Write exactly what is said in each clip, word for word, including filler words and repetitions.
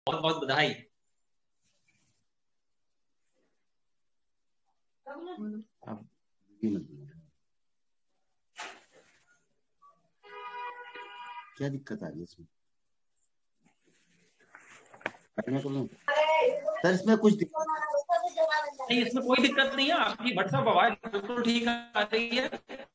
बहुत बहुत बधाई। क्या दिक्कत आ रही है इसमें? सर इसमें कुछ दिक्कत नहीं, इसमें कोई दिक्कत नहीं है, आपकी व्हाट्सएप आवाज बिल्कुल ठीक आ रही है,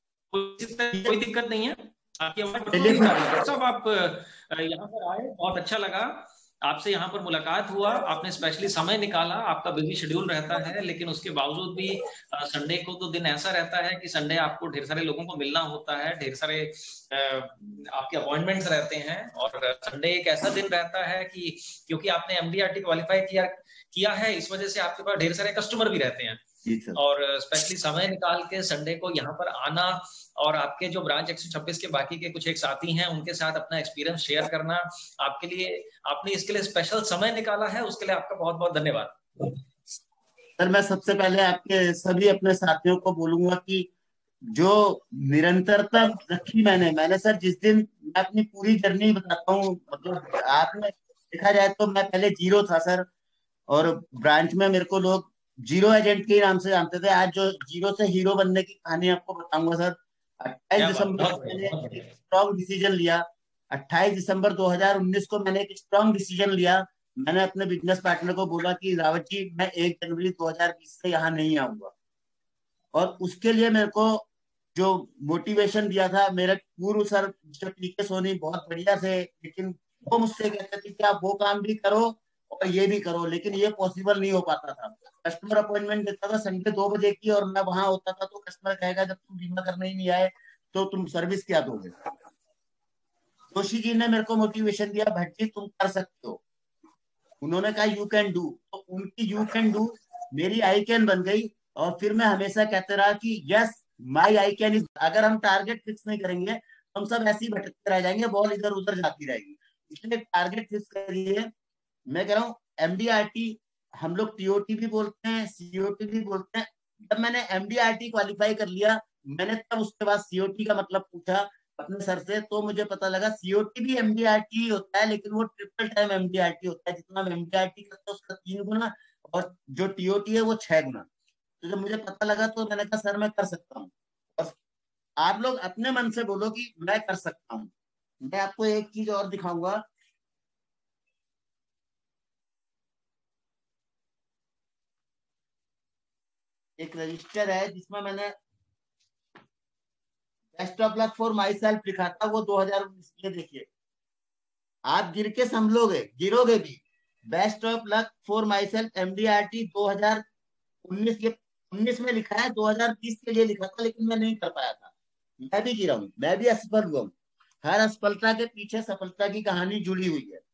कोई दिक्कत नहीं है, आपकी आवाज बिल्कुल ठीक आ रही है। डॉक्टर साहब आप यहाँ पर आए, बहुत अच्छा लगा आपसे यहाँ पर मुलाकात हुआ, आपने स्पेशली समय निकाला, आपका बिजी शेड्यूल रहता है, लेकिन उसके बावजूद भी संडे को तो दिन ऐसा रहता है कि संडे आपको ढेर सारे लोगों को मिलना होता है, ढेर सारे आपके अपॉइंटमेंट्स रहते हैं, और संडे एक ऐसा दिन रहता है कि क्योंकि आपने एमडीआरटी क्वालिफाई किया किया है, इस वजह से आपके पास ढेर सारे कस्टमर भी रहते हैं, और स्पेशली समय निकाल के संडे को यहाँ पर आना और आपके जो ब्रांच एक सौ छब्बीस के बाकी के कुछ एक साथी हैं उनके साथ अपना एक्सपीरियंस शेयर करना, आपके लिए आपने इसके लिए स्पेशल समय निकाला है, उसके लिए आपका बहुत बहुत धन्यवाद। सर मैं सबसे पहले आपके सभी अपने साथियों को बोलूंगा कि जो निरंतरता रखी मैंने मैंने सर जिस दिन मैं अपनी पूरी जर्नी बताता हूँ, मतलब आपने देखा जाए तो मैं पहले जीरो था सर, और ब्रांच में मेरे को लोग जीरो एजेंट के नाम से जानते थे। आज जो जीरो से हीरो बनने की कहानी आपको बताऊंगा सर। अट्ठाईस दिसंबर को मैंने एक स्ट्रॉन्ग डिसीजन लिया। अट्ठाईस दिसंबर दो हज़ार उन्नीस को मैंने एक स्ट्रॉन्ग डिसीजन लिया। मैंने अपने बिजनेस पार्टनर को बोला कि रावत जी मैं एक जनवरी दो हज़ार बीस से यहाँ नहीं आऊंगा, और उसके लिए मेरे को जो मोटिवेशन दिया था मेरे पूर्व सर मिस्टर पीके सोनी बहुत बढ़िया थे, लेकिन वो मुझसे कहते थे कि आप वो काम भी करो और ये भी करो, लेकिन ये पॉसिबल नहीं हो पाता था। कस्टमर अपॉइंटमेंट देता था संडे दो बजे की और मैं वहां होता था, तो कस्टमर कहेगा जब तुम बीमा करने ही नहीं आए तो तुम सर्विस क्या दोगे। जोशी जी ने मेरे को मोटिवेशन दिया, भट्ट जी तुम कर सकते हो। उन्होंने कहा यू कैन डू, तो उनकी यू कैन डू मेरी आई कैन बन गई। और फिर मैं हमेशा कहते रहा कि yes my I can is. अगर हम टारगेट फिक्स नहीं करेंगे हम सब ऐसे ही भटकते रह जाएंगे, बॉल इधर उधर जाती रहेगी। इसलिए टारगेट फिक्स करिए। मैं कह रहा हूँ एमडीआरटी, हम लोग टीओटी भी बोलते हैं, सीओटी भी बोलते हैं। जब मैंने एमडीआरटी क्वालिफाई कर लिया, मैंने तब उसके बाद सीओटी का मतलब पूछा अपने सर से, तो मुझे पता लगा सीओटी भी एमडीआरटी होता है, लेकिन वो ट्रिपल टाइम एमडीआरटी होता है। जितना एमडीआरटी करते हैं उसका तीन गुना, और जो टीओटी है वो छह गुना। तो जब मुझे पता लगा तो मैंने कहा सर मैं कर सकता हूँ। और आप लोग अपने मन से बोलो कि मैं कर सकता हूँ। मैं आपको एक चीज और दिखाऊंगा। एक रजिस्टर है जिसमें मैंने best of luck for myself लिखा था, वो दो हज़ार उन्नीस के। देखिए आप गिर के संभलोगे, गिरोगे भी। Best of luck for myself MDRT दो हज़ार उन्नीस के उन्नीस में लिखा है, दो हज़ार बीस के लिए लिखा था, लेकिन मैं नहीं कर पाया था। मैं भी गिरा हूं, मैं भी असफल हुआ हूं। हर असफलता के पीछे सफलता की कहानी जुड़ी हुई है।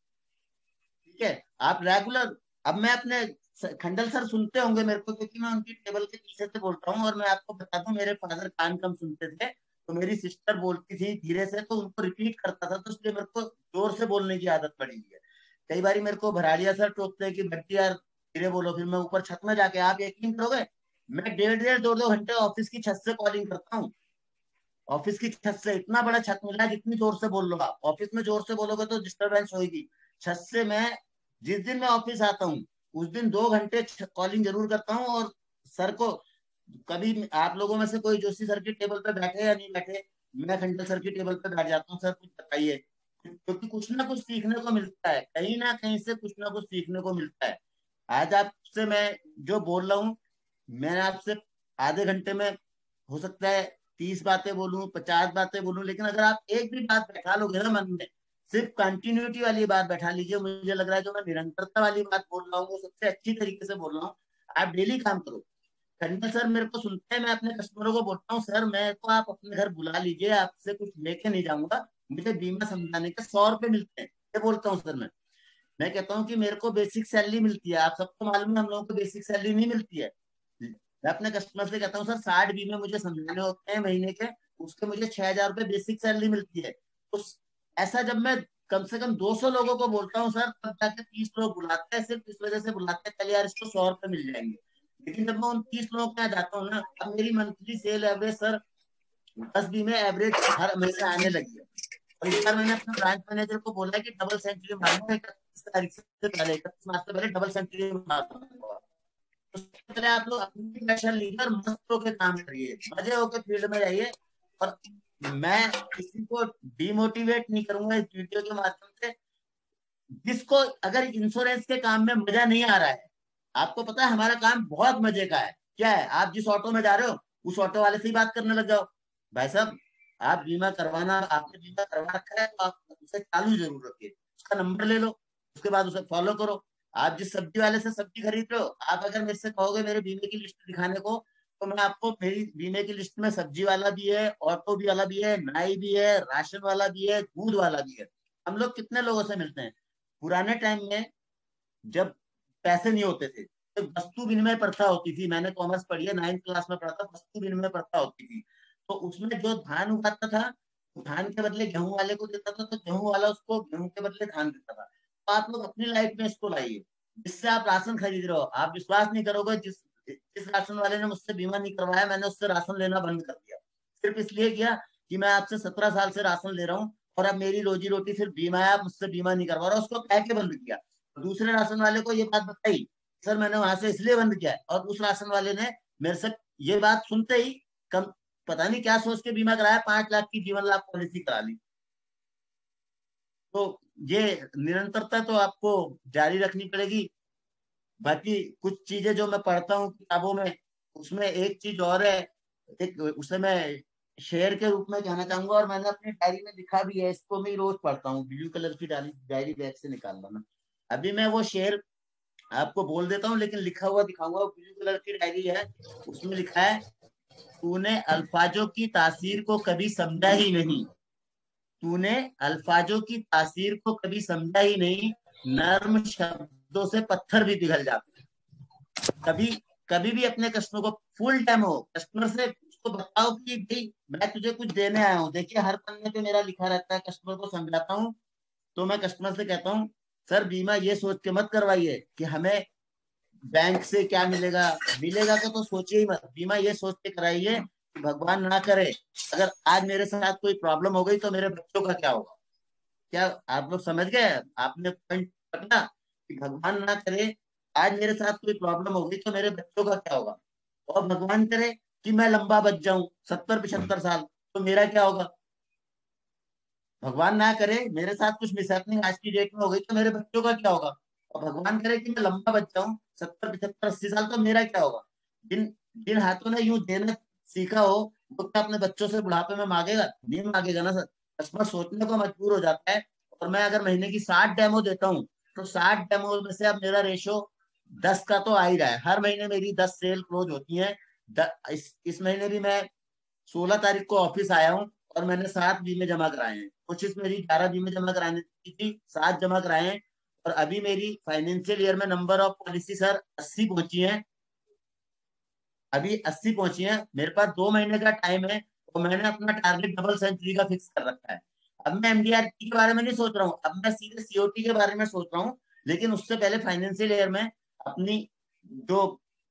ठीक है, आप रेगुलर, अब मैं अपने खंडल सर सुनते होंगे मेरे को, क्योंकि मैं उनकी टेबल के पीछे से बोलता हूँ। और मैं आपको बता दूं मेरे फादर कान कम सुनते थे, तो मेरी सिस्टर बोलती थी धीरे से, तो उनको रिपीट करता था, तो इसलिए मेरे को जोर से बोलने की आदत पड़ी हुई है। कई बार मेरे को भराड़िया सर टोकते हैं कि भट्टी यार धीरे बोलो, फिर मैं ऊपर छत में जाके, आप यकीन करोगे मैं डेढ़ डेढ़ दो दो घंटे ऑफिस की छत से कॉलिंग करता हूँ। ऑफिस की छत से, इतना बड़ा छत मिला है, जितनी जोर से बोल लो आप। ऑफिस में जोर से बोलोगे तो डिस्टरबेंस होगी। छत से मैं जिस दिन मैं ऑफिस आता हूँ उस दिन दो घंटे कॉलिंग जरूर करता हूँ। और सर को, कभी आप लोगों में से कोई जोशी सर की टेबल पे बैठे या नहीं बैठे, मैं खंडल सर की टेबल पे बैठ जाता हूँ, सर कुछ बताइए, क्योंकि कुछ ना कुछ सीखने को मिलता है, कहीं ना कहीं से कुछ ना कुछ सीखने को मिलता है। आज आपसे मैं जो बोल रहा हूँ, मैं आपसे आधे घंटे में हो सकता है तीस बातें बोलूं, पचास बातें बोलूं, लेकिन अगर आप एक भी बात बैठा लोगे ना मन में, सिर्फ कंटिन्यूटी वाली बात बैठा लीजिए, मुझे लग रहा है जो मैं निरंतरता वाली बात बोल रहा हूँ वो सबसे अच्छी तरीके से बोल रहा हूँ। आप डेली काम करो। खंडल सर मेरे को सुनते हैं, मैं अपने कस्टमरों को बोलता हूँ सर मैं तो आप अपने घर बुला लीजिए, आपसे कुछ लेके नहीं जाऊंगा, मुझे बीमा समझाने के सौ रुपए मिलते हैं, ये बोलता हूँ सर। मैं मैं कहता हूँ कि मेरे को बेसिक सैलरी मिलती है, आप सबको मालूम है हम लोगों को बेसिक सैलरी नहीं मिलती है। मैं अपने कस्टमर से कहता हूँ सर साठ बीमे मुझे समझाने होते हैं महीने के, उसके मुझे छह हजार रुपये बेसिक सैलरी मिलती है। तो ऐसा जब मैं कम से कम दो सौ लोगों को बोलता हूँ सर, तब जाके तीस लोग बुलाते हैं, सिर्फ इस वजह से बुलाते हैं चल यार इसको सौ रुपये मिल जाएंगे। लेकिन जब मैं उन तीस लोगों के यहाँ जाता हूँ ना, अब मेरी मंथली सेल एवरेज सर दस बीमे एवरेज हर महीने आने लगी है। और इस बार मैंने अपने ब्रांच मैनेजर को बोला कि डबल सेंचुरी मारूंगा, इकतीस इकतीस तारीख से पहले, इकतीस मार्च से पहले डबल सेंचुरी मारता हूँ। तो सबसे पहले आप लोग अपनी प्रेशर लीजिए और मस्त होकर काम करिए, मजे होकर फील्ड में जाइए। और मैं किसी को डिमोटिवेट नहीं करूंगा इस वीडियो के माध्यम से। जिसको अगर इंश्योरेंस के काम में मजा नहीं आ रहा है, आपको पता है हमारा काम बहुत मजे का है। क्या है, आप जिस ऑटो में जा रहे हो उस ऑटो वाले से ही बात करने लग जाओ, भाई साहब आप बीमा करवाना, आपने बीमा करवा रखा है तो आप उसे चालू जरूर रखिए, उसका नंबर ले लो, उसके बाद उसे फॉलो करो। आप जिस सब्जी वाले से सब्जी खरीद रहे हो, आप अगर मेरे से कहोगे मेरे बीमे की लिस्ट दिखाने को, तो मैं आपको मेरी बीमे की लिस्ट में सब्जी वाला भी है, ऑटो भी वाला भी है, नाई भी है, राशन वाला भी है, दूध वाला भी है। हम लोग कितने लोगों से मिलते हैं। पुराने टाइम में जब पैसे नहीं होते थे तो वस्तु विनिमय प्रथा होती थी, मैंने कॉमर्स पढ़ी है, नाइन्थ क्लास में पढ़ा था, वस्तु विनिमय प्रथा होती थी। तो उसमें जो धान उगाता था, धान के बदले गेहूं वाले को देता था, तो गेहूं वाला उसको गेहूं के बदले धान देता था। तो आप लोग अपनी लाइफ में इसको लाइए, जिससे आप राशन खरीद रहे हो, आप विश्वास नहीं करोगे, जिस जिस राशन वाले ने मुझसे बीमा नहीं करवाया, मैंने उससे राशन लेना बंद कर दिया। सिर्फ इसलिए किया कि मैं आपसे सत्रह साल से राशन ले रहा हूँ और अब मेरी रोजी रोटी सिर्फ बीमा है, आप मुझसे बीमा नहीं करवा रहे, उसको कह के बंद किया। दूसरे राशन वाले को ये बात बताई, सर मैंने वहां से इसलिए बंद किया है, और उस राशन वाले ने मेरे से ये बात सुनते ही कम पता नहीं क्या सोच के बीमा कराया, पांच लाख की जीवन लाभ पॉलिसी करा ली। तो ये निरंतरता तो आपको जारी रखनी पड़ेगी। बाकी कुछ चीजें जो मैं पढ़ता हूँ किताबों में, उसमें एक चीज और है, एक उसे मैं शेर के रूप में कहना चाहूंगा, और मैंने अपनी डायरी में लिखा भी है, इसको मैं रोज पढ़ता हूँ, ब्लू कलर की डायरी डायरी बैग से निकाल मैं अभी मैं वो शेर आपको बोल देता हूँ, लेकिन लिखा हुआ दिखाऊंगा। ब्लू कलर की डायरी है, उसमें लिखा है, तूने अल्फाजों की तासीर को कभी समझा ही नहीं, तूने अल्फाजों की तासीर को कभी समझा ही नहीं, नर्म शब्दों से पत्थर भी पिघल जाते हैं। कभी कभी भी अपने कस्टमर को फुल टाइम हो, कस्टमर से उसको बताओ कि भाई मैं तुझे कुछ देने आया हूँ। देखिए हर पन्ने पे मेरा लिखा रहता है, कस्टमर को समझाता हूँ। तो मैं कस्टमर से कहता हूँ, सर बीमा ये सोच के मत करवाइए कि हमें बैंक से क्या मिलेगा, मिलेगा का तो सोचिए ही मत। बीमा ये सोच के कराइए कि भगवान ना करे अगर आज मेरे साथ कोई प्रॉब्लम हो गई तो मेरे बच्चों का क्या होगा। क्या आप लोग समझ गए, आपने पॉइंट पकड़ा कि भगवान ना करे आज मेरे साथ कोई प्रॉब्लम हो गई तो मेरे बच्चों का क्या होगा, और भगवान करे कि मैं लंबा बच जाऊं सत्तर पिछहत्तर साल, तो मेरा क्या होगा। भगवान ना करे मेरे साथ कुछ मिसहैपनिंग आज की डेट में हो गई तो मेरे बच्चों का क्या होगा, और भगवान करे कि मैं लंबा बच जाऊं सत्तर पिछहत्तर अस्सी साल, तो मेरा क्या होगा। जिन जिन हाथों ने यूं देना सीखा हो, वो क्या अपने बच्चों से बुढ़ापे में मांगेगा, नहीं मांगेगा ना सर। कस्टमर सोचने को मजबूर हो जाता है। और मैं अगर महीने की साठ डेमो देता हूँ, तो साठ डेमो में से अब मेरा रेशो दस का तो आ ही रहा है। हर महीने मेरी दस सेल क्लोज होती है। द, इस इस महीने भी मैं सोलह तारीख को ऑफिस आया हूँ और मैंने सात बीमे जमा कराए हैं। कोशिश मेरी ग्यारह बीमे जमा कराने की थी, सात जमा कराए हैं। और अभी मेरी फाइनेंशियल ईयर में नंबर ऑफ पॉलिसी सर अस्सी पहुंची है, अभी अस्सी पहुंची है। मेरे पास दो महीने का टाइम है, तो मैंने अपना टारगेट डबल सेंचुरी का फिक्स कर रखा है। अब मैं एमडीआरटी के बारे में नहीं सोच रहा हूँ, अब मैं सीधे सीओटी के बारे में सोच रहा हूँ। लेकिन उससे पहले फाइनेंशियल ईयर में अपनी जो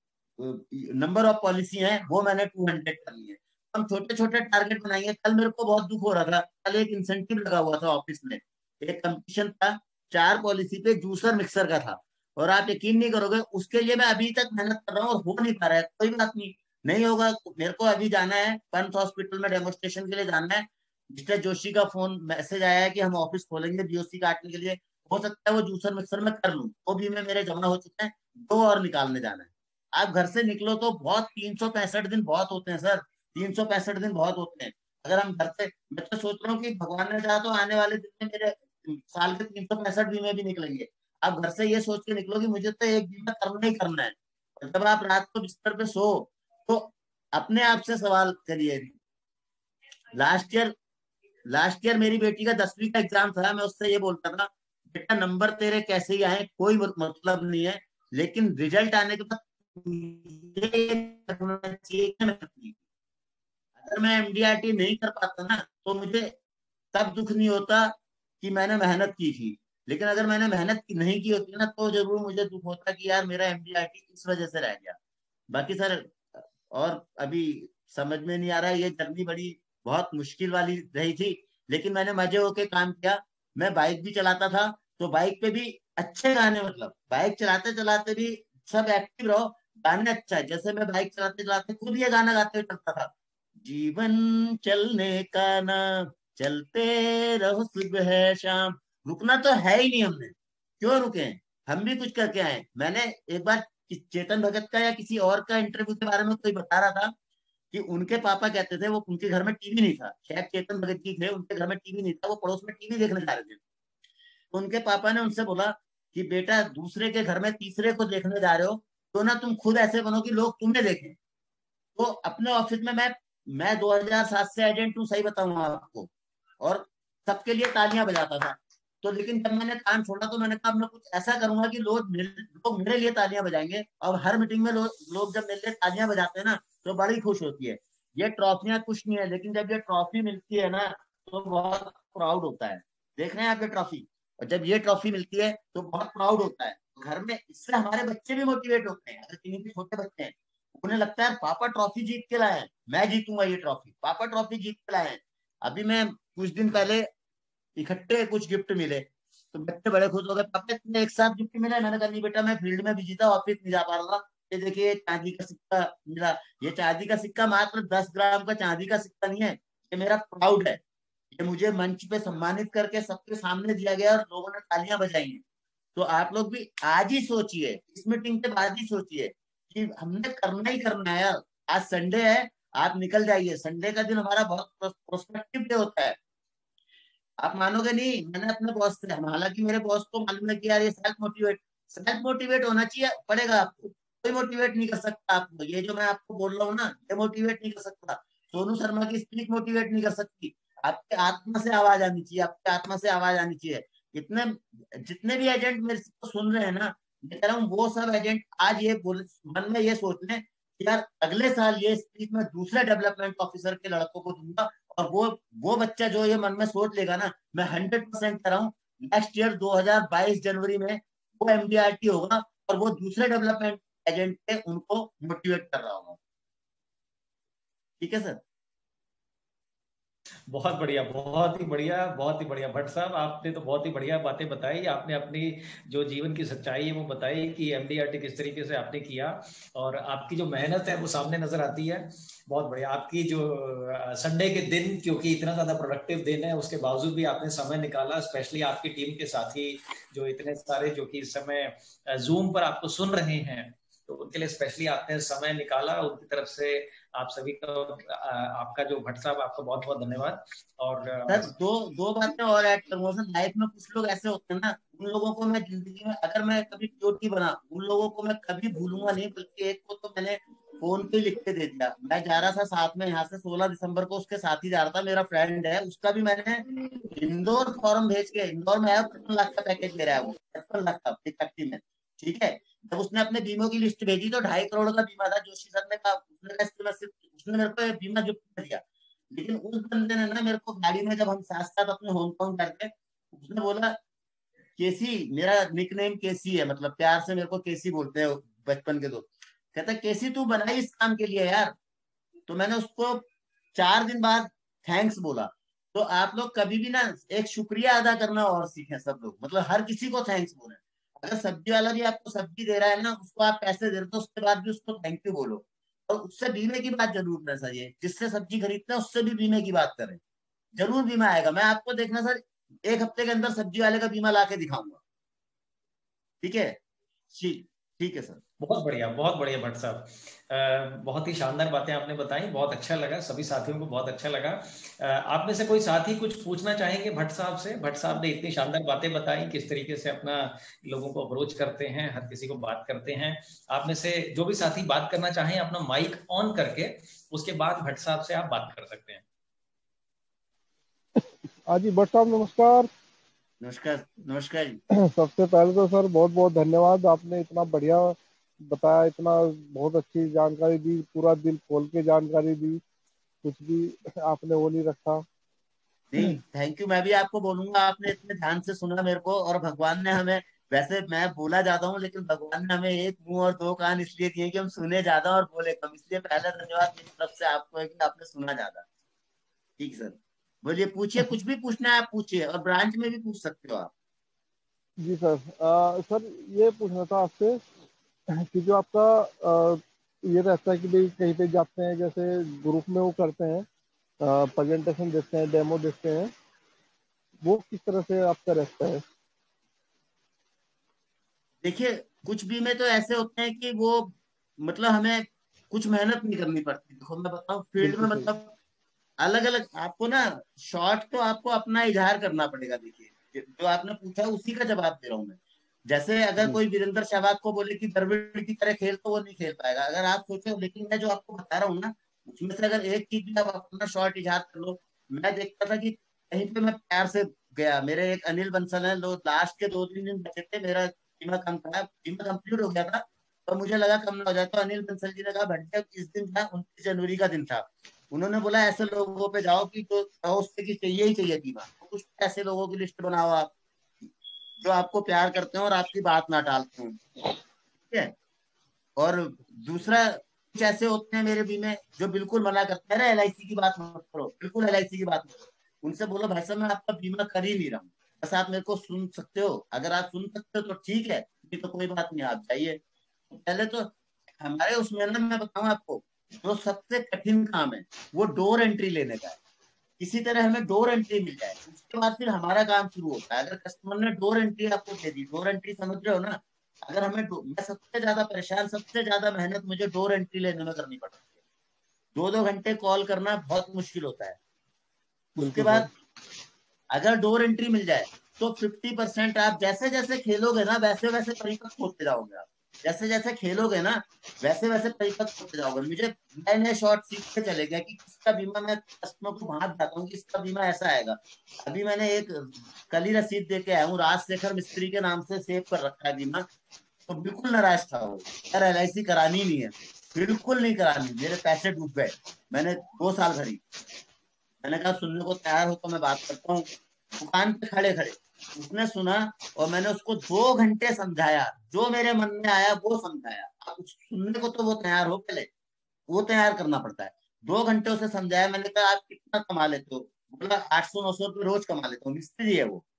नंबर ऑफ पॉलिसी है वो मैंने टू हंड्रेड करनी है। हम छोटे छोटे टारगेट बनाएंगे। कल मेरे को बहुत दुख हो रहा था, कल एक इंसेंटिव लगा हुआ था ऑफिस में, एक कंपटीशन था, चार पॉलिसी पे जूसर मिक्सर का था। और आप यकीन नहीं करोगे, उसके लिए मैं अभी तक मेहनत कर रहा हूँ और हो नहीं पा रहा है। कोई बात नहीं, नहीं होगा। मेरे को अभी जाना है पंत हॉस्पिटल में, डेमोस्ट्रेशन के लिए जाना है। मिस्टर जोशी का फोन मैसेज आया है कि हम ऑफिस खोलेंगे बीओसी काटने के लिए। हो सकता है वो जूसर मिक्सर में कर लूँ, वो भी में मेरे जमा हो चुके हैं, दो और निकालने जाना है। आप घर से निकलो तो बहुत, तीन सौ पैंसठ दिन बहुत होते हैं सर, तीन सौ पैंसठ दिन बहुत होते हैं। अगर हम घर से, मैं तो सोच रहा हूँ कि भगवान ने चाहा तो आने वाले दिन में मेरे साल के तीन सौ पैंसठ बीमे भी निकलेंगे। आप घर से ये सोच के निकलो कि मुझे तो एक बीमा करना ही करना है। और जब आप रात को बिस्तर पे सो, तो अपने आप से सवाल करिए। लास्ट ईयर लास्ट ईयर मेरी बेटी का दसवीं का एग्जाम था, मैं उससे ये बोलता था, बेटा नंबर तेरे कैसे ही आए कोई मतलब नहीं है, लेकिन रिजल्ट आने के बाद अगर मैं एमडीआरटी नहीं कर पाता ना, तो मुझे तब दुख नहीं होता कि मैंने मेहनत की थी। लेकिन अगर मैंने मेहनत की नहीं की होती ना, तो जरूर मुझे दुख होता कि यार मेरा एमडीआरटी इस वजह से रह गया। बाकी सर और अभी समझ में नहीं आ रहा है, ये जर्नी बड़ी बहुत मुश्किल वाली रही थी, लेकिन मैंने मजे होके काम किया। मैं बाइक भी चलाता था, तो बाइक पे भी अच्छे गाने, मतलब बाइक चलाते चलाते भी सब एक्टिव रहो, गाने अच्छा है। जैसे मैं बाइक चलाते चलाते खुद ये गाना गाते हुए चलता था, जीवन चलने का नाम, चलते रहो सुबह शाम। रुकना तो है ही नहीं हमने, क्यों रुके हैं, हम भी कुछ करके आए। मैंने एक बार कि- चेतन भगत का या किसी और का इंटरव्यू के बारे में कोई बता रहा था कि उनके पापा कहते थे, वो उनके घर में टीवी नहीं था, शायद चेतन भगत जी थे, उनके घर में टीवी नहीं था, वो पड़ोस में टीवी देखने जा रहे थे। तो उनके पापा ने उनसे बोला कि बेटा, दूसरे के घर में तीसरे को देखने जा रहे हो, तो ना तुम खुद ऐसे बनो कि लोग तुम्हें देखें। तो अपने ऑफिस में मैं मैं दो हज़ार सात से एजेंट हूँ, सही बताऊंगा आपको, और सबके लिए तालियां बजाता था। तो लेकिन जब मैंने काम छोड़ा तो मैंने कहा मैं कुछ ऐसा करूंगा कि लोग मेरे लोग मेरे लिए तालियां बजाएंगे। और हर मीटिंग में लोग लोग जब मेरे लिए तालियां बजाते हैं ना, तो बड़ी खुश होती है। ये ट्रॉफियां कुछ नहीं है, लेकिन जब ये ट्रॉफी मिलती है ना, तो बहुत प्राउड होता है। देख रहे हैं आप ये ट्रॉफी, और जब ये ट्रॉफी मिलती है तो बहुत प्राउड होता है घर में। इससे हमारे बच्चे भी मोटिवेट होते हैं, अगर कहीं भी छोटे बच्चे हैं, उन्हें लगता है पापा ट्रॉफी जीत के लाए हैं, मैं जीतूंगा ये ट्रॉफी, पापा ट्रॉफी जीत के लाए हैं। अभी मैं कुछ दिन पहले इकट्ठे कुछ गिफ्ट मिले, तो बच्चे बड़े खुश हो गए, पापा इतने एक साथ गिफ्ट मिला। मैंने कहा नहीं बेटा, मैं फील्ड में बिजी था, ऑफिस नहीं जा पा रहा था। ये देखिए, ये चांदी का सिक्का मिला। ये चांदी का सिक्का मात्र दस ग्राम का चांदी का सिक्का नहीं है, ये मेरा प्राउड है। ये मुझे मंच पे सम्मानित करके सबके सामने दिया गया और लोगों ने तालियां बजाई हैं। तो आप लोग भी आज ही सोचिए, इस मीटिंग के बाद ही सोचिए कि हमने करना ही करना है यार। आज संडे है, आप निकल जाइए। संडे का दिन हमारा बहुत प्रोस्पेक्टिव डे होता है। आप मानोगे नहीं, मैंने अपने बॉस से, हालांकि मेरे बॉस को मालूम है कि यार ये सेल्फ मोटिवेट सेल्फ मोटिवेट होना चाहिए, पड़ेगा आपको। कोई मोटिवेट नहीं कर सकता आपको, ये जो मैं आपको बोल रहा हूँ ना, ये मोटिवेट नहीं कर सकता। सोनू शर्मा की स्पीच मोटिवेट नहीं कर सकती। आपके आत्मा से आवाज आनी चाहिए, आपके आत्मा से आवाज आनी चाहिए। इतने जितने भी एजेंट मेरे को सुन रहे हैं ना, मैं कह रहा हूँ वो सब एजेंट आज ये बोल मन में ये सोच लें कि यार अगले साल ये स्पीच मैं दूसरे डेवलपमेंट ऑफिसर के लड़कों को दूंगा। और वो वो बच्चा जो ये मन में सोच लेगा ना, मैं हंड्रेड परसेंट कर रहा हूँ, नेक्स्ट ईयर दो हज़ार बाईस जनवरी में वो एमडीआरटी होगा, और वो दूसरे डेवलपमेंट एजेंट पे उनको मोटिवेट कर रहा होगा। ठीक है सर। बहुत बढ़िया, बहुत ही बढ़िया, बहुत ही बढ़िया भट्ट साहब, आपने तो बहुत ही बढ़िया बातें बताई। आपने अपनी जो जीवन की सच्चाई है वो बताई कि एमडीआरटी किस तरीके से आपने किया, और आपकी जो मेहनत है वो सामने नजर आती है। बहुत बढ़िया। आपकी जो संडे के दिन, क्योंकि इतना ज्यादा प्रोडक्टिव दिन है, उसके बावजूद भी आपने समय निकाला, स्पेशली आपकी टीम के साथी जो इतने सारे जो कि इस समय जूम पर आपको सुन रहे हैं, तो उनके लिए स्पेशली आपने समय निकाला। उनकी तरफ से आप सभी का, आपका जो भट्ट साहब, आपका बहुत बहुत धन्यवाद। और सर दो दो बातें और ऐड करूंगा सर। लाइफ में कुछ लोग ऐसे होते हैं ना, उन लोगों को मैं जिंदगी में, अगर मैं कभी पीओटी बना, उन लोगों को मैं कभी भूलूंगा नहीं। बल्कि एक को तो मैंने फोन पे लिख के दे दिया। मैं जा रहा था साथ में, यहाँ से सोलह दिसंबर को उसके साथ ही जा रहा था, मेरा फ्रेंड है, उसका भी मैंने इंदौर फॉर्म भेज के, इंदौर में है, पचपन लाख का पैकेज ले रहा है वो, पचपन लाख का एक व्यक्ति में। ठीक है। जब उसने अपने बीमों की लिस्ट भेजी तो ढाई करोड़ का बीमा था। जोशी सर ने कहा, उसने कहा इससे मैं सिर्फ- उसने मेरे को बीमा गिफ्ट में दिया। लेकिन उस बंदे ने ना मेरे को गाड़ी में, जब हम साथ साथ अपने होम टाउन करके, उसने बोला, केसी, मेरा निक नेम केसी है, मतलब प्यार से मेरे को केसी बोलते हैं बचपन के दोस्त। कहता केसी तू बनाई इस काम के लिए यार। तो मैंने उसको चार दिन बाद थैंक्स बोला। तो आप लोग कभी भी ना एक शुक्रिया अदा करना और सीखें सब लोग, मतलब हर किसी को थैंक्स बोले। अगर सब्जी वाला भी आपको सब्जी दे रहा है ना, उसको आप पैसे दे रहे हो, तो उसके बाद भी उसको थैंक यू बोलो। और उससे बीमे की बात जरूर करना चाहिए, जिससे सब्जी खरीदते हैं उससे भी बीमे की बात करें। जरूर बीमा आएगा। मैं आपको देखना सर, एक हफ्ते के अंदर सब्जी वाले का बीमा ला के दिखाऊंगा। ठीक है। ठीक ठीक है सर। बहुत बढ़िया, बहुत बढ़िया भट्ट साहब, अ, बहुत ही शानदार बातें आपने बताई, बहुत अच्छा लगा, सभी साथियों को बहुत अच्छा लगा। अ, आप में से कोई साथी कुछ पूछना चाहेंगे भट्ट साहब से? भट्ट साहब ने इतनी शानदार बातें बताई, किस तरीके से अपना लोगों को अप्रोच करते हैं, हर किसी को बात करते हैं। आप में से जो भी साथी बात करना चाहें, अपना माइक ऑन करके, उसके बाद भट्ट साहब से आप बात कर सकते हैं। हाँ जी भट्ट साहब, नमस्कार। नमस्कार। नमस्कार जी। सबसे पहले तो सर बहुत बहुत धन्यवाद, आपने इतना बढ़िया बताया, इतना बहुत अच्छी जानकारी दी, पूरा दिल खोल के जानकारी दी, कुछ भी आपने वो नहीं रखा। नहीं, थैंक यू। मैं भी आपको बोलूंगा, आपने इतने ध्यान से सुना मेरे को, और भगवान ने हमें, वैसे मैं बोला ज्यादा हूँ, लेकिन भगवान ने हमें एक मुंह और दो कान इसलिए दिए कि हम सुने ज्यादा और बोले कम। इसलिए पहला धन्यवाद मेरी तरफ से आपको है कि आपने सुना ज्यादा। ठीक सर। बोलिए, पूछिए, कुछ भी पूछना है आप पूछिए, और ब्रांच में भी पूछ सकते हो आप। जी सर। अ, सर ये पूछना था आपसे कि जो आपका अ, ये रहता है कि भाई कहीं पे जाते हैं, जैसे ग्रुप में वो करते हैं, प्रेजेंटेशन देते हैं, डेमो देते हैं, वो किस तरह से आपका रहता है? देखिए, कुछ भी में तो ऐसे होते हैं कि वो मतलब हमें कुछ मेहनत नहीं करनी पड़ती। देखो मैं बताऊं, फील्ड में बिल्कुल सही। मतलब अलग अलग आपको ना, शॉर्ट तो आपको अपना इजहार करना पड़ेगा। देखिए, जो आपने पूछा उसी का जवाब दे रहा हूं मैं। जैसे अगर जी। कोई वीरेंद्र सहवाग को बोले कि द्रविड़ की तरह खेल, तो वो नहीं खेल पाएगा। अगर आप सोचो, लेकिन मैं जो आपको बता रहा हूँ ना, उसमें से अगर एक चीज भी आप अपना शॉर्ट इजहार कर लो। मैं देखता था कि कहीं पे मैं प्यार से गया, मेरे एक अनिल बंसल है, लो लास्ट के दो तीन दिन बचे थे, मेरा बीमा कम था, बीमा कंप्लीट हो गया था, तो मुझे लगा कम ना हो जाए, तो अनिल बंसल जी ने कहा भैया, इस दिन था उनतीस जनवरी का दिन था, उन्होंने बोला ऐसे लोगों पे जाओ कि जो कहो उससे कि चाहिए ही चाहिए बीमा। तो कुछ ऐसे लोगों की लिस्ट बनाओ आप, जो आपको प्यार करते हैं और आपकी बात ना टालते हैं। ठीक है। और दूसरा, कुछ ऐसे होते हैं मेरे बीमे जो बिल्कुल मना करते हैं, एल आई सी की बात मत करो, बिल्कुल एल आई सी की बात मत करो। उनसे बोलो भाई साहब, मैं आपका बीमा कर ही नहीं रहा हूँ, बस आप मेरे को सुन सकते हो, अगर आप सुन सकते हो तो ठीक है, नहीं तो कोई बात नहीं, आप जाइए। तो पहले तो हमारे उसमें ना, मैं बताऊं आपको, जो सबसे कठिन काम है वो डोर एंट्री लेने का है। किसी तरह हमें डोर एंट्री मिल जाए, उसके बाद फिर हमारा काम शुरू होता है। अगर कस्टमर ने डोर एंट्री आपको दे दी, डोर एंट्री समझ रहे हो ना, अगर हमें डो- मैं सबसे ज्यादा परेशान, सबसे ज्यादा मेहनत मुझे डोर एंट्री लेने में करनी पड़ती है। दो दो घंटे कॉल करना बहुत मुश्किल होता है। उसके बिल्कुल सर। बाद अगर डोर एंट्री मिल जाए, तो फिफ्टी परसेंट आप जैसे जैसे खेलोगे ना, वैसे वैसे परिपक्व होते जाओगे आप। जैसे जैसे खेलोगे ना, वैसे वैसे परिपक्व होते जाओगे। मुझे नए नए शॉट सीखते चले गए कि किसका बीमा, मैं कस्टमर को भाग जाता हूँ कि इसका बीमा ऐसा आएगा। अभी मैंने एक कल ही रसीद दे के आया हूँ, राजशेखर मिस्त्री के नाम से सेव कर रखा है बीमा। तो बिल्कुल नाराज था वो, यार एल आई सी करानी नहीं है, बिल्कुल नहीं करानी, मेरे पैसे डूब गए, मैंने दो साल भरी। मैंने कहा सुनने को तैयार हो तो मैं बात करता हूँ। दुकान पे खड़े खड़े उसने सुना, और मैंने उसको दो घंटे समझाया, जो मेरे मन में आया वो समझाया। अब उस सुनने को तो वो तैयार हो, पहले वो तैयार करना पड़ता है। दो घंटे उसे समझाया। मैंने कहा आप कितना कमा लेते हो? बोला आठ सौ नौ सौ रुपये रोज कमा लेता हूँ, मिस्त्री है वो।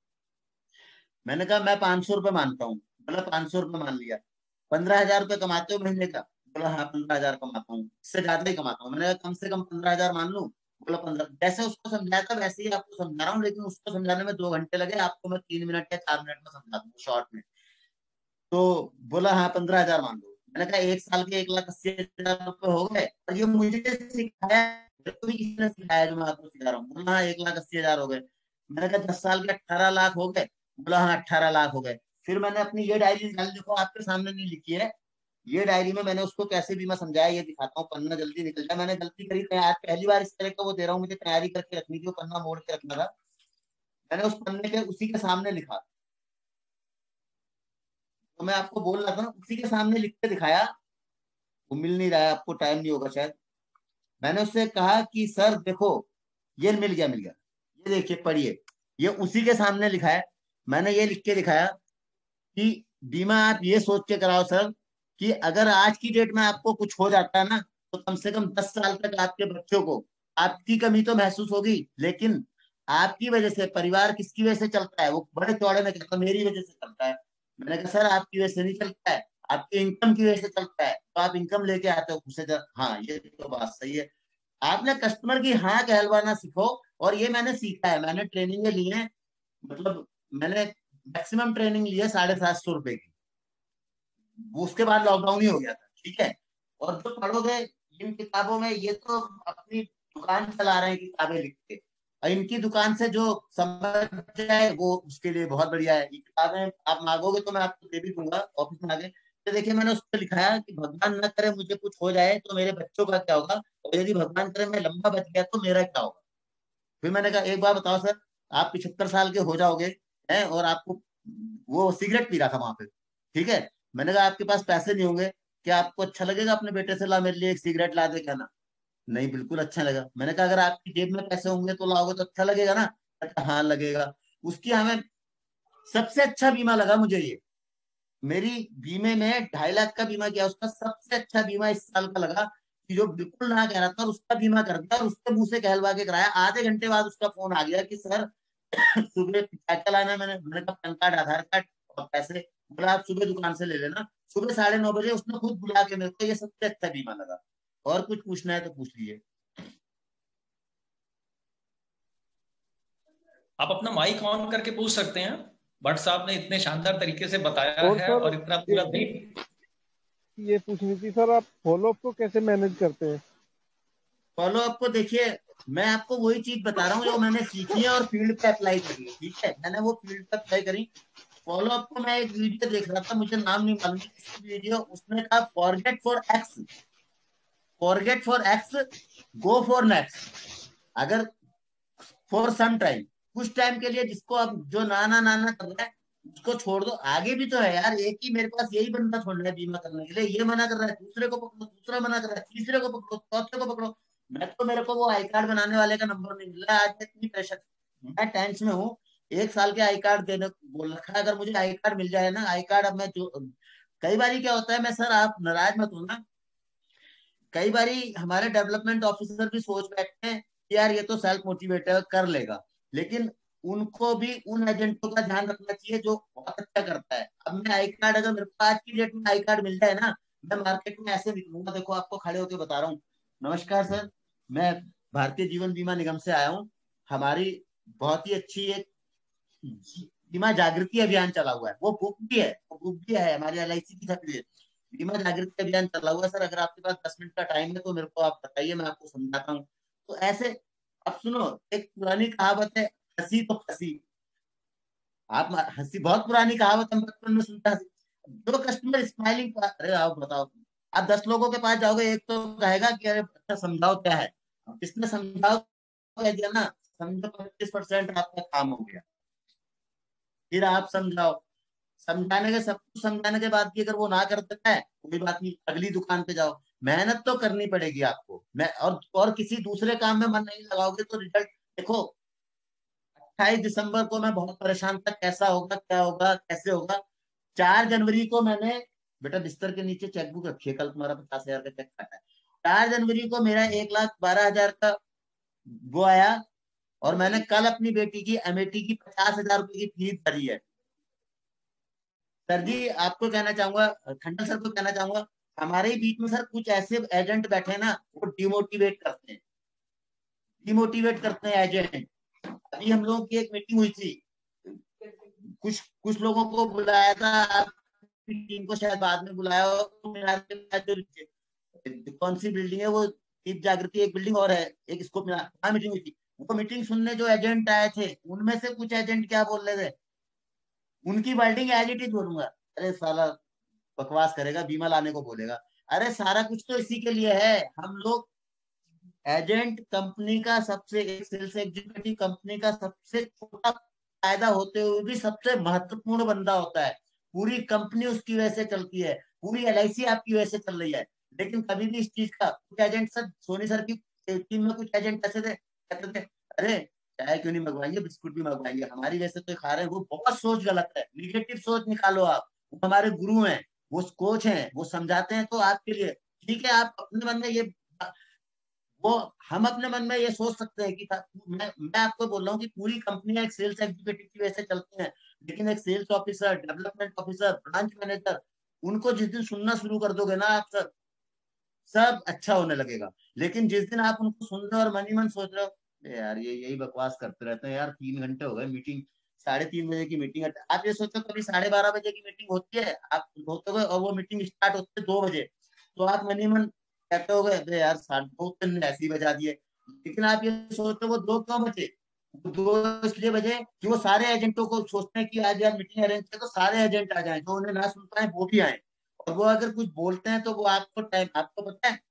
मैंने कहा मैं पांच सौ रुपये मानता हूँ। बोला पांच सौ रुपये मान लिया। पंद्रह हजार रुपये कमाते हो महीने का? बोला हाँ पंद्रह हजार कमाता हूँ, इससे ज्यादा ही कमाता हूँ। मैंने कहा कम से कम पंद्रह हजार मान लूं? बोला पंद्रह। जैसे उसको समझाया था वैसे ही आपको समझा रहा हूँ, लेकिन उसको समझाने में दो घंटे लगे, आपको मैं तीन मिनट या चार मिनट में समझा दूंगा शॉर्ट में। तो बोला हाँ पंद्रह हजार मान लो। मैंने कहा एक साल के एक लाख अस्सी हजार रुपये हो गए, और ये मुझे सिखाया, मेरे को भी किसी ने सिखाया जो मैं आपको सिखा रहा हूँ। बोला हाँ एक लाख अस्सी हजार हो गए। मैंने कहा दस साल के अट्ठारह लाख हो गए? बोला हाँ अट्ठारह लाख हो गए। फिर मैंने अपनी ये डायरी निकाली, देखो आपके सामने नहीं लिखी है, ये डायरी में मैंने उसको कैसे बीमा समझाया ये दिखाता हूँ, पन्ना जल्दी निकल जाए। मैंने गलती करी थी, आज पहली बार इस तरह का वो दे रहा हूँ, मुझे तैयारी करके रखनी थी, वो पन्ना मोड़ के रखना था। मैंने उस पन्ने के उसी के सामने लिखा, तो मैं आपको बोल रहा था ना, उसी के सामने लिख के दिखाया। वो मिल नहीं रहा है, आपको टाइम नहीं होगा शायद। मैंने उससे कहा कि सर देखो, ये मिल गया, मिल गया, ये देखिए पढ़िए, ये उसी के सामने लिखा है। मैंने ये लिख के दिखाया कि बीमा आप ये सोच के कराओ सर, कि अगर आज की डेट में आपको कुछ हो जाता है ना, तो कम से कम दस साल तक आपके बच्चों को आपकी कमी तो महसूस होगी, लेकिन आपकी वजह से परिवार किसकी वजह से चलता है, वो बड़े चौड़े में कहता है मेरी वजह से चलता है। मैंने कहा सर आपकी वजह से नहीं चलता है, आपकी इनकम की वजह से चलता है, तो आप इनकम लेके आते हो उसे। हाँ ये तो बात सही है। आपने कस्टमर की हाँ कहलवाना सीखो। और ये मैंने सीखा है, मैंने ट्रेनिंग ली है, मतलब मैंने मैक्सिमम ट्रेनिंग ली है साढ़े सात सौ रुपए की। वो उसके बाद लॉकडाउन ही हो गया था। ठीक है। और जो पढ़ोगे इन किताबों में, ये तो अपनी दुकान चला रहे हैं किताबें लिख के, और इनकी दुकान से जो समझ जाए वो उसके लिए बहुत बढ़िया है। ये किताबें आप मांगोगे तो मैं आपको दे भी दूंगा ऑफिस में आके। तो देखिए मैंने उस पर लिखा है कि भगवान न करे मुझे कुछ हो जाए तो मेरे बच्चों का क्या होगा, और यदि भगवान करे मैं लंबा बच गया तो मेरा क्या होगा। फिर मैंने कहा एक बार बताओ सर, आप पिछहत्तर साल के हो जाओगे हैं, और आपको, वो सिगरेट पी रहा था वहां पे, ठीक है, मैंने कहा आपके पास पैसे नहीं होंगे, क्या आपको अच्छा लगेगा अपने बेटे से ला मेरे लिए एक सिगरेट ला दे कहना? नहीं बिल्कुल अच्छा लगा। मैंने कहा अगर आपकी जेब में पैसे होंगे तो लाओगे तो अच्छा लगेगा ना? कहता, हाँ लगेगा। उसकी हमें सबसे अच्छा बीमा लगा मुझे ये, मेरी बीमे में ढाई लाख का बीमा किया, उसका सबसे अच्छा बीमा इस साल का लगा, कि जो बिल्कुल ना कह रहा था और उसका बीमा कर दिया, और उसके मुंह से कहलवा के कराया। आधे घंटे बाद उसका फोन आ गया कि सर सुबह क्या क्या लाना है? मैंने मैंने कहा पैन कार्ड, आधार कार्ड, और पैसे बोला आप सुबह दुकान से ले लेना। सुबह साढ़े नौ बजे उसने खुद बुला के मेरे को ये सबसे अच्छा बीमा लगा। और कुछ पूछना है तो पूछ लीजिए। आप अपना माइक ऑन करके पूछ सकते हैं। भट्ट साहब ने इतने शानदार तरीके से बताया और है सर और इतना पूरा एक दिन। चीज ये पूछनी थी सर, आप फॉलोअप को कैसे मैनेज करते हैं? फॉलो अप को देखिए, मैं आपको वही चीज बता रहा हूँ जो मैंने सीखी है और फील्ड पे अप्लाई करी है। ठीक है, मैंने वो फील्ड पे अप्लाई करी। फॉलो अप को मैं एक वीडियो देख रहा था, मुझे नाम नहीं मालूम किसकी वीडियो, उसने कहा forget for X, forget for X, go for next. अगर फॉर सम टाइम, कुछ टाइम के लिए जिसको अब जो नाना नाना कर रहा है उसको छोड़ दो। आगे भी तो है यार, एक ही मेरे पास यही बंदा छोड़ रहा है बीमा करने के लिए, ये मना कर रहा है, दूसरे को पकड़ो, दूसरा मना कर रहा है, तीसरे को पकड़ो, चौथे को पकड़ो। मैं तो, मेरे को वो आई कार्ड बनाने वाले का नंबर नहीं मिला आज तक, इतनी प्रेशर, मैं टेंशन में हूँ। एक साल के आई कार्ड देने बोल रखा है, अगर मुझे आई कार्ड मिल जाए ना, आई कार्ड अब मैं जो, कई बार क्या होता है, मैं सर आप नाराज मत हो ना, कई बारी हमारे डेवलपमेंट ऑफिसर भी सोच बैठते हैं कि यार ये तो सेल्फ मोटिवेटेड कर लेगा, लेकिन उनको भी उन एजेंटों का ध्यान रखना चाहिए जो बहुत अच्छा करता है। अब मैं आई कार्ड, अगर मेरे को आज की डेट में आई कार्ड मिल जाए ना, मैं मार्केट में ऐसे निकलूंगा, देखो आपको खड़े होकर बता रहा हूँ। नमस्कार सर, मैं भारतीय जीवन बीमा निगम से आया हूँ। हमारी बहुत ही अच्छी एक बीमा जागृति अभियान चला हुआ है, वो बुक भी है, वो बुक भी है हमारी एल आई सी की छपी है, बीमा जागृति अभियान चला हुआ है। सर अगर आपके पास दस मिनट का टाइम है तो मेरे को आप बताइए, मैं आपको समझाता हूँ। तो ऐसे, अब सुनो, एक पुरानी कहावत है, हंसी तो फंसी। आप हंसी, बहुत पुरानी कहावत हम बचपन में सुनता हंसी। जो कस्टमर स्माइलिंग, अरे आप बताओ, आप दस लोगों के पास जाओगे, एक तो कहेगा कि अरे अच्छा समझाओ क्या है। अब किसने समझाओ कह दिया ना, समझो पच्चीस परसेंट आपका काम हो गया। फिर आप समझाओ, समझाने के सब कुछ समझाने के बाद भी अगर वो ना कर देता है, कोई बात नहीं, अगली दुकान पे जाओ। मेहनत तो करनी पड़ेगी आपको, मैं और और किसी दूसरे काम में मन नहीं लगाओगे तो रिजल्ट देखो। अट्ठाईस दिसंबर को मैं बहुत परेशान था, कैसा होगा, क्या होगा, कैसे होगा। चार जनवरी को मैंने, बेटा बिस्तर के नीचे चेकबुक रखी है, कल तुम्हारा पचास हजार का चेक काटा है। चार जनवरी को मेरा एक लाख बारह हजार का वो आया, और मैंने कल अपनी बेटी की अमेठी की पचास हजार रुपए की फीस भरी है। सर जी आपको कहना चाहूंगा, खंडन सर को कहना चाहूंगा, हमारे ही बीच में सर कुछ ऐसे एजेंट बैठे हैं ना, वो डिमोटिवेट करते हैं, डिमोटिवेट करते हैं एजेंट। अभी हम लोगों की एक मीटिंग हुई थी, कुछ कुछ लोगों को बुलाया था, आपकी टीम को शायद बाद में बुलाया हो, तो मेरा जो कौन सी बिल्डिंग है वो, दीप जागृति एक बिल्डिंग और है, एक इसको वहां मीटिंग हुई थी। वो मीटिंग सुनने जो एजेंट आए थे, उनमें से कुछ एजेंट क्या बोल रहे थे, उनकी वर्डिंग एज इट इज बोलूंगा, अरे साला बकवास करेगा, बीमा लाने को बोलेगा। अरे सारा कुछ तो इसी के लिए है, हम लोग एजेंट कंपनी का सबसे, एक सेल्स एग्जीक्यूटिव कंपनी का सबसे छोटा फायदा होते हुए भी सबसे महत्वपूर्ण बंदा होता है। पूरी कंपनी उसकी वजह से चलती है, पूरी एल आई सी आपकी वजह से चल रही है। लेकिन कभी भी इस चीज का, कुछ एजेंट सर, सोनी सर की टीम में कुछ एजेंट ऐसे थे, कहते थे अरे चाय क्यों नहीं मंगवाएंगे, बिस्कुट भी मंगवाएंगे, हमारी वजह से तो खा रहे हैं। वो बहुत सोच गलत है, निगेटिव सोच निकालो आप। वो हमारे गुरु हैं, वो कोच हैं, वो समझाते हैं तो आपके लिए ठीक है। आप अपने मन में ये, वो, हम अपने मन में ये सोच सकते हैं कि मैं मैं आपको बोल रहा हूँ कि पूरी कंपनियां एक सेल्स एग्जीक्यूटिव की वजह से चलती हैं, लेकिन एक sales officer, development officer, branch manager, उनको जिस दिन सुनना शुरू कर दोगे ना आप सर, सब अच्छा होने लगेगा। लेकिन जिस दिन आप उनको सुन रहे हो और मन ही मन सोच रहे हो, "ए यार ये यही बकवास करते रहते हैं यार, तीन घंटे हो गए मीटिंग, साढ़े तीन बजे की मीटिंग है।" आप ये सोचो कभी साढ़े बारह बजे की मीटिंग होती है, आप होते हुए, और वो मीटिंग स्टार्ट होती है दो बजे, तो आप मन ही मन कहते हो गए यार साढ़े दो तीन ऐसे ही बजा दिए। लेकिन आप ये सोचते हो वो दो क्यों बजे, वो दो इसलिए बजे कि वो सारे एजेंटों को सोचते हैं कि आज यार मीटिंग अरेंज है तो सारे एजेंट आ जाएं, जो उन्हें ना सुन पाए वो भी आए। और वो अगर कुछ बोलते हैं तो वो आपको टाइम, आपको पता है,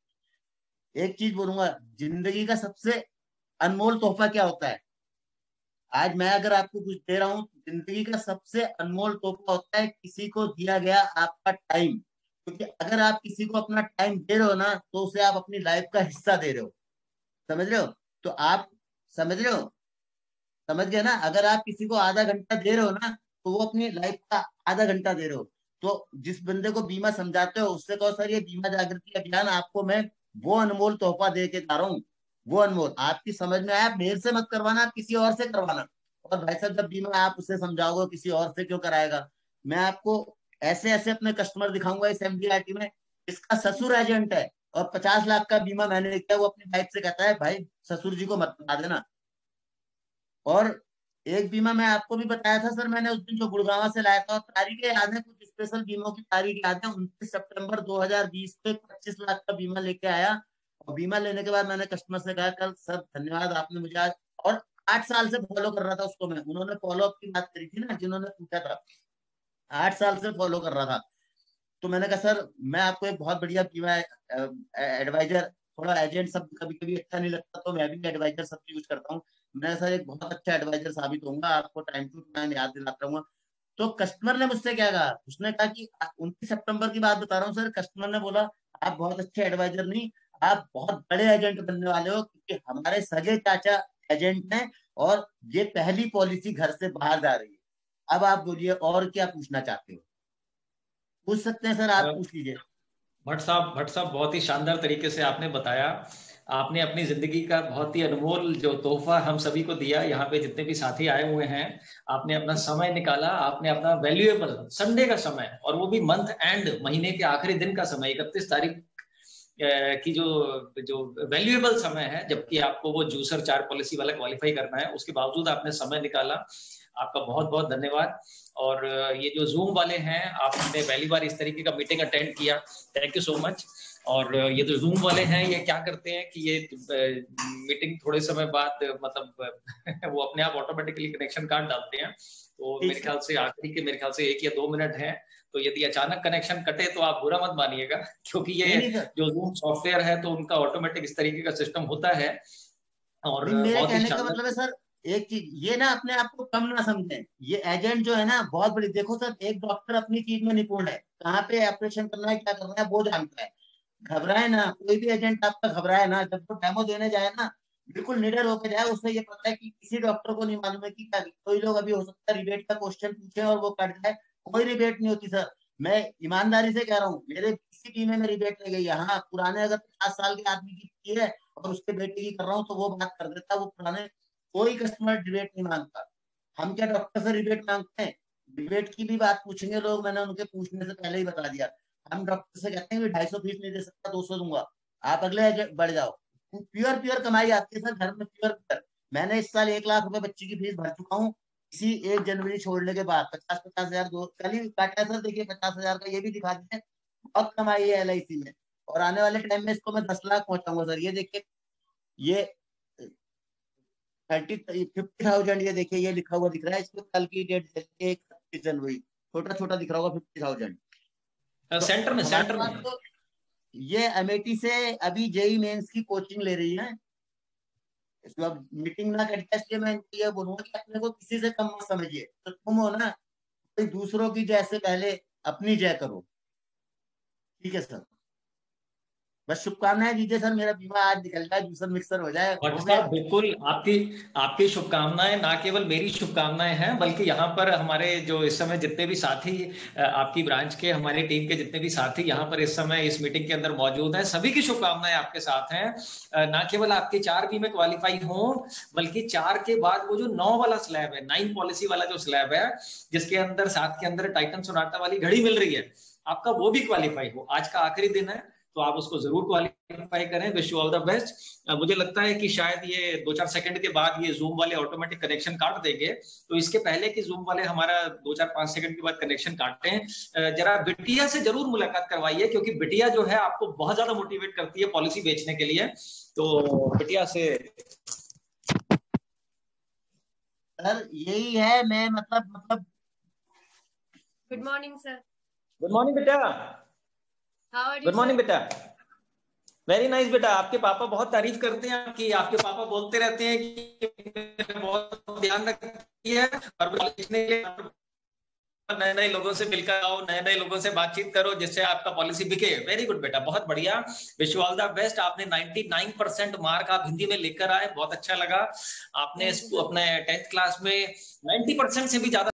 एक चीज बोलूंगा, जिंदगी का सबसे अनमोल तोहफा क्या होता है? आज मैं अगर आपको कुछ दे रहा हूँ, जिंदगी का सबसे अनमोल तोहफा होता है किसी को दिया गया आपका टाइम। क्योंकि अगर आप किसी को अपना टाइम दे रहे हो ना, तो उसे आप अपनी लाइफ का हिस्सा दे रहे हो। समझ रहे हो? तो आप समझ रहे हो, समझ गए ना? अगर आप किसी को आधा घंटा दे रहे हो ना, तो वो अपनी लाइफ का आधा घंटा दे रहे हो। तो जिस बंदे को बीमा समझाते हो उससे कहो सर ये बीमा जागृति अभियान आपको मैं वो अनमोल तोहफा दे के जा रहा हूँ, वो अनमोल, आपकी समझ में आया, आप मेरे से मत करवाना, आप किसी और से करवाना। और भाई साहब जब बीमा आप उससे समझाओगे किसी और से क्यों कराएगा। मैं आपको ऐसे ऐसे अपने कस्टमर दिखाऊंगा इस एमडीआरटी में, इसका ससुर एजेंट है और पचास लाख का बीमा मैंने किया, वो अपनी वाइफ से कहता है भाई ससुर जी को मत बता देना। और एक बीमा मैं आपको भी बताया था सर, मैंने उस दिन जो गुड़गांव से लाया था, और तारीखें याद है, कुछ स्पेशल बीमों की तारीख याद है, उनतीस सितंबर दो हज़ार बीस को पच्चीस लाख का बीमा लेके आया। और बीमा लेने के बाद मैंने कस्टमर से कहा कल सर धन्यवाद आपने मुझे आज, और आठ साल से फॉलो कर रहा था उसको मैं, उन्होंने फॉलो अप की बात करी थी ना जिन्होंने पूछा था, आठ साल से फॉलो कर रहा था। तो मैंने कहा सर मैं आपको एक बहुत बढ़िया बीमा एडवाइजर, थोड़ा एजेंट सब कभी कभी अच्छा नहीं लगता तो मैं भी एडवाइजर सब यूज करता हूँ, मैं सर एक बहुत अच्छा एडवाइजर साबित होऊंगा, आपको टाइम टू टाइम याद दिलाता रहूंगा। तो कस्टमर ने मुझसे क्या कहा, उसने कहा कि उनतीस सितंबर की बात बता रहा हूँ सर, कस्टमर ने बोला आप बहुत अच्छे एडवाइजर नहीं, आप बहुत बड़े एजेंट बनने वाले हो, क्योंकि हमारे सगे चाचा एजेंट हैं और ये पहली पॉलिसी घर से बाहर जा रही है। अब आप बोलिए और क्या पूछना चाहते हो, पूछ सकते हैं सर, आप पूछ लीजिए। भट्ट साहब भट्ट साहब बहुत ही शानदार तरीके से आपने बताया। आपने अपनी जिंदगी का बहुत ही अनमोल जो तोहफा हम सभी को दिया, यहाँ पे जितने भी साथी आए हुए हैं, आपने अपना समय निकाला, आपने अपना वैल्यूएबल संडे का समय, और वो भी मंथ एंड, महीने के आखिरी दिन का समय, इकतीस तारीख की जो जो वैल्यूएबल समय है, जबकि आपको वो जूसर चार पॉलिसी वाला क्वालिफाई करना है, उसके बावजूद आपने समय निकाला, आपका बहुत बहुत धन्यवाद। और ये जो जूम वाले हैं, आपने पहली बार इस तरीके का मीटिंग अटेंड किया, थैंक यू सो मच। और ये जो जूम वाले हैं ये क्या करते हैं कि ये मीटिंग थोड़े समय बाद मतलब वो अपने आप ऑटोमेटिकली कनेक्शन काट डालते हैं, तो मेरे ख्याल से आखिरी के मेरे ख्याल से एक या दो मिनट है, तो यदि अचानक कनेक्शन कटे तो आप बुरा मत मानिएगा, क्योंकि ये जो जूम सॉफ्टवेयर है तो उनका ऑटोमेटिक इस तरीके का सिस्टम होता है। और मेरे कहने का मतलब है सर एक चीज ये ना, अपने आप को कम ना समझें, ये एजेंट जो है ना बहुत बड़ी, देखो सर एक डॉक्टर अपनी चीज में निपुण है, कहाँ पे ऑपरेशन करना है क्या करना है वो जानता है, घबराए ना, कोई भी एजेंट आपका घबराए ना, जब वो डेमो देने जाए ना बिल्कुल निडर होकर जाए, उसे ये पता है कि किसी डॉक्टर को नहीं मालूम है कि क्या, कोई लोग अभी हो सकता है रिबेट का क्वेश्चन पूछे और वो कट जाए, कोई रिबेट नहीं होती सर, मैं ईमानदारी से कह रहा हूँ, मेरे किसी बीमे में रिबेट नहीं गई है। हाँ पुराने अगर पचास साल के आदमी की की है और उसके बेटे की कर रहा हूँ तो वो बात कर देता, वो पुराने कोई कस्टमर रिबेट नहीं मांगता। हम क्या डॉक्टर से रिबेट मांगते हैं, रिबेट की भी बात पूछेंगे लोग, मैंने उनके पूछने से पहले ही बता दिया, हम डॉक्टर से कहते हैं ढाई सौ फीस नहीं दे सकता, दो सौ दूंगा, आप अगले बढ़ जाओ। प्योर प्योर कमाई आती है सर घर में, प्योर प्योर। मैंने इस साल एक लाख रुपए बच्ची की फीस भर चुका हूँ, इसी एक जनवरी छोड़ने के बाद पचास पचास हजार दो कल ही काटा सर, देखिए पचास हजार का ये भी दिखा दीजिए, बहुत कमाई है एल आई सी में, और आने वाले टाइम में इसको मैं दस लाख पहुंचाऊंगा सर। ये देखिए ये थर्टी फिफ्टी थाउजेंड, ये देखिए ये लिखा हुआ दिख रहा है, इसको कल की डेट एक जनवरी, छोटा छोटा दिख रहा होगा फिफ्टी थाउजेंड सेंटर में सेंटर में तो ये अमेठी से अभी जेई मेंस की कोचिंग ले रही है, इसमें अब मीटिंग ना करके इसलिए मैं ये बोलूंगा कि अपने को किसी से कम मत समझिए, तो तुम हो ना कोई दूसरों की जैसे पहले अपनी जय करो, ठीक है सर। बस शुभकामनाएं दीजिए सर, मेरा बीमा आज निकल जाए, जूसर मिक्सर हो जाए। बिल्कुल आपकी आपकी शुभकामनाएं, ना केवल मेरी शुभकामनाएं हैं, बल्कि यहाँ पर हमारे जो इस समय जितने भी साथी आपकी ब्रांच के, हमारे टीम के जितने भी साथी यहाँ पर इस समय इस मीटिंग के अंदर मौजूद हैं, सभी की शुभकामनाएं आपके साथ हैं। ना केवल आपके चार बीमे क्वालिफाई हों, बल्कि चार के बाद वो जो नौ वाला स्लैब है, नाइन पॉलिसी वाला जो स्लैब है, जिसके अंदर साथ के अंदर टाइटन सोनाटा वाली घड़ी मिल रही है, आपका वो भी क्वालिफाई हो। आज का आखिरी दिन है तो आप उसको जरूर क्वालिफाई करें। Wish you all the best. मुझे लगता है कि शायद ये दो चार सेकंड के बाद ये जूम वाले ऑटोमेटिक कनेक्शन काट देंगे, तो इसके पहले कि जूम वाले हमारा दो चार पांच सेकंड के बाद कनेक्शन काटते हैं, जरा बिटिया से जरूर मुलाकात करवाइए, क्योंकि बिटिया जो है आपको बहुत ज्यादा मोटिवेट करती है पॉलिसी बेचने के लिए। तो बिटिया से सर यही है, मैं मतलब मतलब good morning sir. Good morning बेटा। गुड मॉर्निंग बेटा। वेरी नाइस बेटा। आपके पापा बहुत तारीफ करते हैं कि आपके पापा बोलते रहते हैं कि बहुत ध्यान रखती है और लिखने के लिए नए नए लोगों से मिलकर आओ, नए नए लोगों से बातचीत करो, जिससे आपका पॉलिसी बिके। वेरी गुड बेटा, बहुत बढ़िया। Wish you all the best. आपने निन्यानवे परसेंट मार्क आप हिंदी में लेकर आए, बहुत अच्छा लगा। आपने अपने टेंथ क्लास में नब्बे परसेंट से भी ज्यादा